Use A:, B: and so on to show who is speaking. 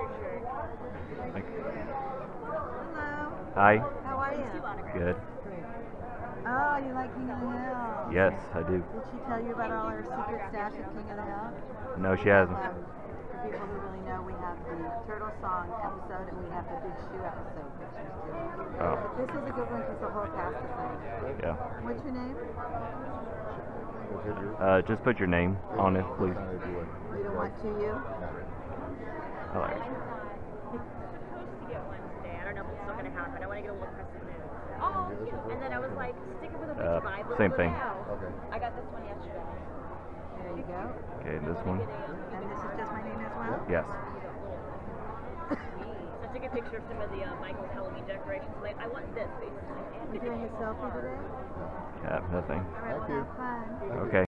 A: Hello.
B: Hi.
A: How are you?
B: Good.
A: Oh, you like King of the Hill?
B: Yes, I do.
A: Did she tell you about all our secret stash at King of the Hill?
B: No, she hasn't.
A: For people who really know, we have the Turtle Song episode and we have the Big Shoe episode pictures too.
B: Oh.
A: But this is a good one because the whole cast is in.
B: Yeah.
A: What's your name?
B: Just put your name on it, please.
A: You don't want to, you?
B: All right.
C: I don't know if it's still going to happen. I want to get a little press news. Oh, cute. And then I was like, stick it with a big Bible.
B: Same thing.
D: Okay.
C: I got this one yesterday.
A: There you go.
B: Okay, this one.
A: And this is just my name as well?
B: Yes.
C: So I took a picture of some of the Michael's Halloween decorations. Like, I want this, basically.
A: You doing a selfie today?
B: Yeah, nothing.
A: All right, well, have fun.
B: Okay.